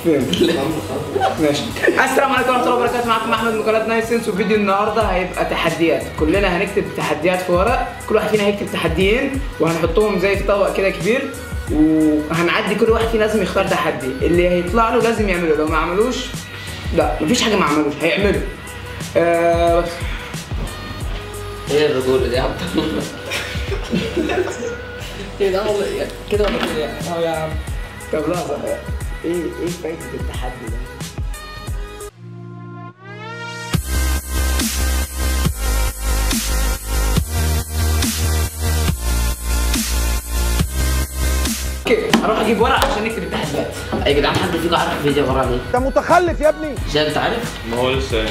فين؟ ماشي. السلام عليكم ورحمه الله وبركاته، معكم احمد من قناه نايس سنس، وفيديو النهارده هيبقى تحديات. كلنا هنكتب تحديات في ورق، كل واحد فينا هيكتب تحديين وهنحطهم زي في طبق كده كبير، وهنعدي كل واحد فينا لازم يختار تحدي، اللي هيطلع له لازم يعمله، لو ما عملوش لا مفيش حاجه ما عملوش هيعمله. بس ايه الرجوله دي يا عبد الله؟ ايه ده والله كده ولا كده يعني؟ اهو يا عم. طب لحظه، ايه فايده التحدي ده؟ اوكي، هروح اجيب ورق عشان نكتب التحديات. يا جدعان حد فيكم عارف الفيديو عباره عن ايه؟ انت متخلف يا ابني. شايف انت عارف؟ ما هو لسه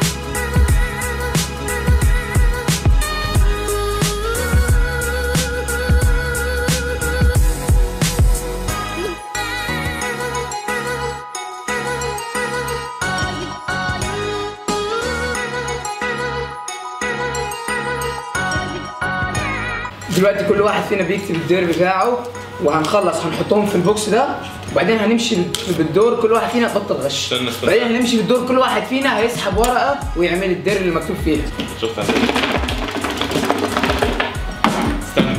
دلوقتي كل واحد فينا بيكتب الدور بتاعه، وهنخلص هنحطهم في البوكس ده، وبعدين هنمشي بالدور كل واحد فينا بطل غش. بعدين هنمشي بالدور كل واحد فينا هيسحب ورقه ويعمل الدور اللي مكتوب فيها. شفت انا استنى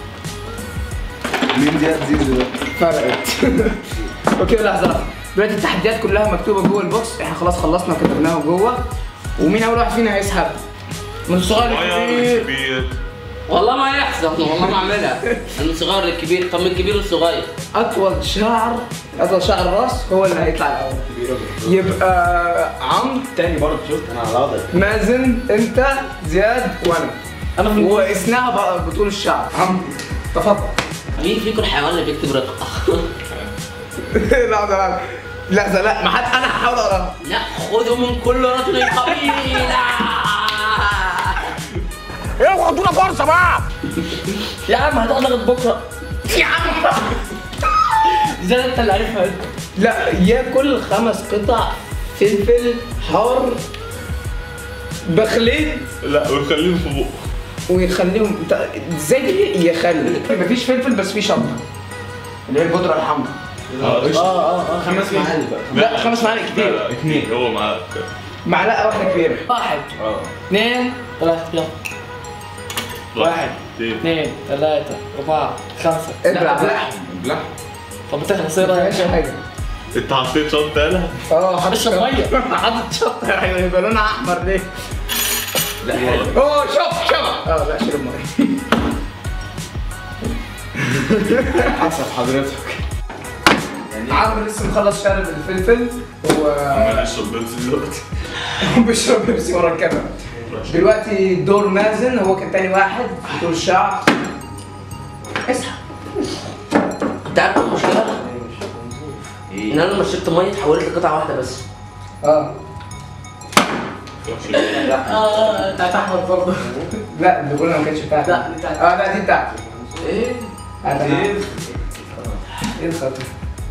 مين دي زيزو ده؟ فرقت. اوكي لحظه، دلوقتي التحديات كلها مكتوبه جوه البوكس، احنا خلاص خلصنا وكتبناها جوه. ومين اول واحد فينا هيسحب؟ من الصغير للكبير. والله ما يحصل، والله ما اعملها. من الصغير للكبير. طب من الكبير للصغير. اطول شعر الراس هو اللي هيطلع الاول. يبقى عمرو تاني برضه، شفت انا على وضعي. مازن، انت، زياد، وانا واسمها بقى بطول الشعر. عمرو تفضل. مين فيكم الحيوان اللي بيكتب رقه؟ لحظه لا، ما حد، انا هحاول اقراها. لا، خذوا من كل رجل قبيله. ايه ودونا فرصه بقى. يا عم هتغلط بكره. يا عم زي انت اللي عارفها. لا، ياكل 5 قطع فلفل حار بخليط، لا ويخليهم في بقه ويخليهم ازاي دي يخلي؟ مفيش فلفل بس في شطه اللي هي البودره الحمراء. 5 معالق بقى. لا 5 معالق كتير. لا 2 هو معلقه واحده كبيره. 1 2 3 يلا. 1 2 3 4 5. ابلع. طب بتخلص ايه ما رايك؟ فيهاش حاجه. انت حطيت شطه يالا؟ حط اشرب ميه. حاطط شطه، هيبقى لونها احمر ليه؟ لا شوف لا شرب ميه. حسب حضرتك. عمرو لسه مخلص شارب الفلفل عمال يشرب بيبسي دلوقتي. وبيشرب بيبسي ورا الكاميرا. دلوقتي دور مازن، هو كان تاني واحد في طول الشعر. اسحب. انت عارف المشكله؟ ان انا لما شربت ميه اتحولت لقطعه واحده بس. انت هتحمر برضه. لا اللي قلنا ما كانتش بتاعتي. لا دي بتاعتي. لا دي بتاعتي. ايه؟ ايه الخطر؟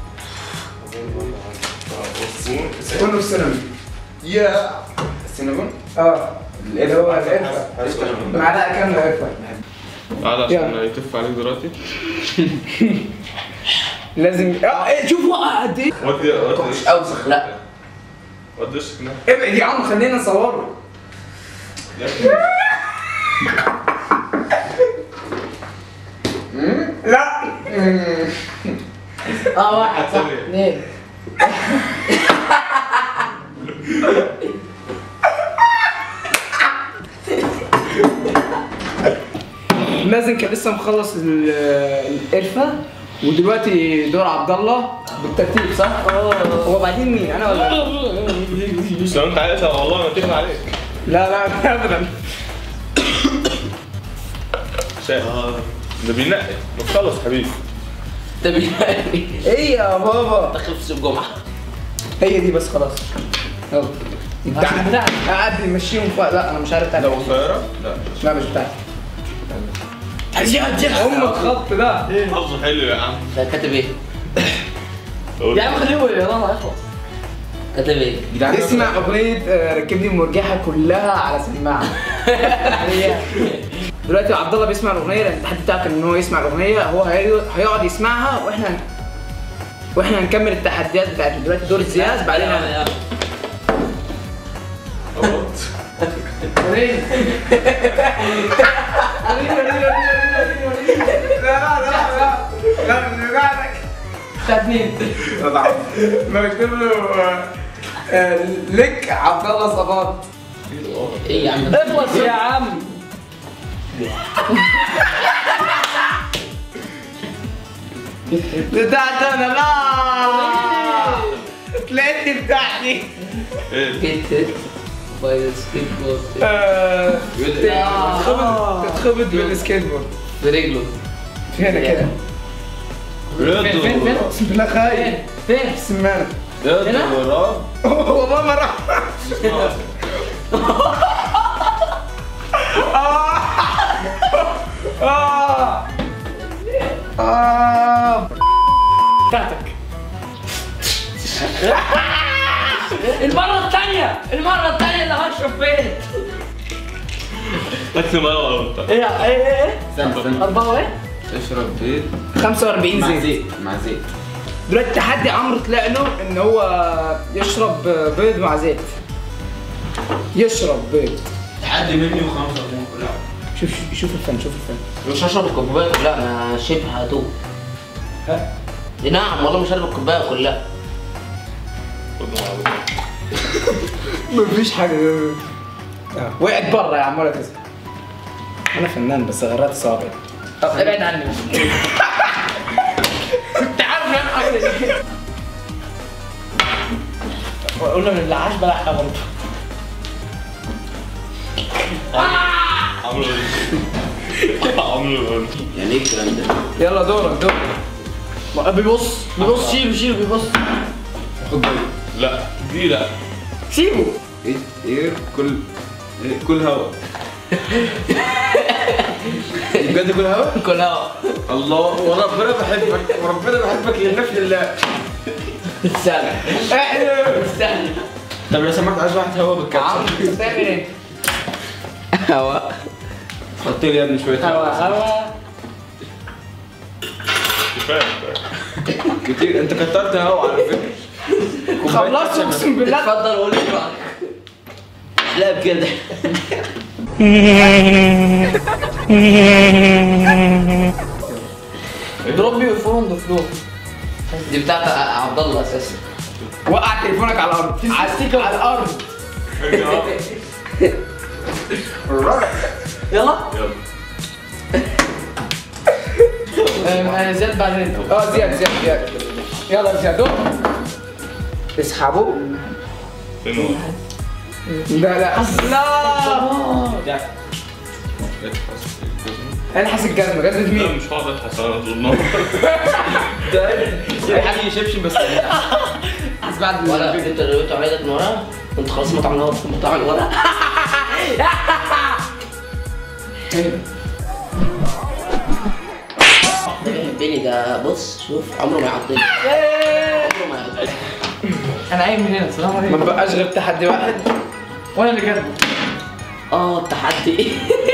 كله السينما. يا السينابون. اللي هو القرفه. معلقه كامله قرفه. تعالى عشان يتف عليك دلوقتي. لازم شوف وقع قد ايه. ودي مش اوسخ. لا ودي وشك هناك. ابعد يا عم، خلينا نصوره. لا 1 صح 2. مازن كان لسه مخلص القرفه، ودلوقتي دور عبد الله بالترتيب صح؟ هو بعدين مين؟ انا ولا؟ بس لو انت عايزها والله ما تغنى عليك. لا ابدا. شايف ده بينقي مخلص حبيبي. ده بيلاقي ايه يا بابا؟ داخل في سوق جمعه. هي دي بس خلاص. يلا بتاعتي. قاعد يمشيهم فوق. لا انا مش عارف بتاعتي. لو قصيرة؟ لا مش بتاعتي. امك خط ده. حظه حلو يا عم. ده كاتب ايه؟ يا عم خليه يلا هيخلص. كاتب ايه؟ اسمع اغنيه ركبني المرجحه كلها على سماعه. دلوقتي عبد الله بيسمع الاغنيه، لان التحدي بتاعك ان هو يسمع الاغنيه، هو هيقعد يسمعها واحنا واحنا هنكمل التحديات بتاعت دلوقتي دور زياد بعدين وريني لا خدني مكتوب له لك عبد الله صفات. ايه يا عم؟ اخلص يا عم. بتاعت انا لا طلعت بتاعتي. جيت باي سكيت بورد. تتخبط بالسكيت بورد برجله. هنا كده. فين بسم الله خايف. فين السمانة؟ هنا؟ والله ما راح. بتاعتك. المرة الثانية اللي هشرب فين؟ اكل ميه ولا بتاع؟ ايه استنى 4 ايه؟ اشرب بيض 45 مع زيت. زيت مع زيت. دلوقتي تحدي عمرو طلع له ان هو يشرب بيض مع زيت. يشرب بيض. تحدي مني وخمسة كلها. شوف الفن شوف الفن. مش هشرب الكوباية كلها، انا شبه هدوء. ها؟ نعم والله مش هشرب الكوباية كلها. مفيش حاجة. وقعت بره يا عم ولا تزعل. انا فنان بس غرات صابعي. ابعد عني. كنت عارف ان انا حاجة زي كده. قلنا من اللعاش بلعها برضه. عمرو يعني ايه الكلام ده؟ يلا دورك. بيبص شيله بيبص. خد بالك. لا دي لا. سيبه. ايه كل هوا. بجد كل هوا؟ كل هوا. الله وربنا بحبك لنفس الله. سهل. سهل. طب لو سمحت عايز واحد هوا بالكبسة. بتعمل ايه؟ هوا. حط لي يا ابني شوية هوا. كفايه كتير. انت كترت هوا على فكرة. خلصت اقسم بالله. اتفضل قول لي رايك. لا بكده. اضرب لي الفون ده فلوس. دي بتاعت عبد الله اساسا. وقع تليفونك على الارض. على الارض. يلا. زياد بعدين. زياد. يلا زياد. اسحبوا. فين هو؟ لا الحس الجزمة لا مين؟ مش هقعد ابحث انا طول النهار. ده حاجة يشبشن بس. حس بعد ولا انت اللي قلت عليك من ورا وانت خلاص مطعم من ورا. ده بيحبني ده. بص شوف عمره ما يعضني. انا قايم من هنا. السلام عليكم. ما بقاش غير تحدي واحد وانا اللي كاتبه. التحدي.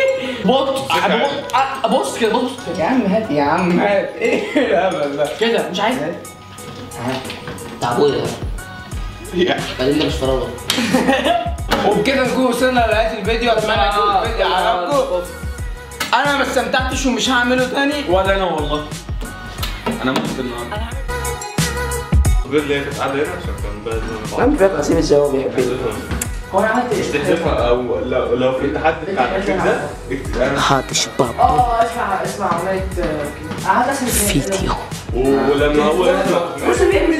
بص كده بص. يا عم هات ايه الهبل ده كده مش عايز. تعبوية بعدين ده مش فراغ. وبكده نكون وصلنا لنهاية الفيديو. اتمنى يكون الفيديو عجبكم. انا ما استمتعتش ومش هعمله تاني. ولا انا والله. انا مت النهارده. غير اللي هي كانت قاعده هنا عشان كان بقى عم فاهم قسيم الشباب بيحبني. هو انا عملت مش تحذفها او لو في التحدي بتاع الاخير ده اكتب انا هات شباب اسمع عملية قعدت اسمع فيديو. ولما هو يطلع بص بيعمل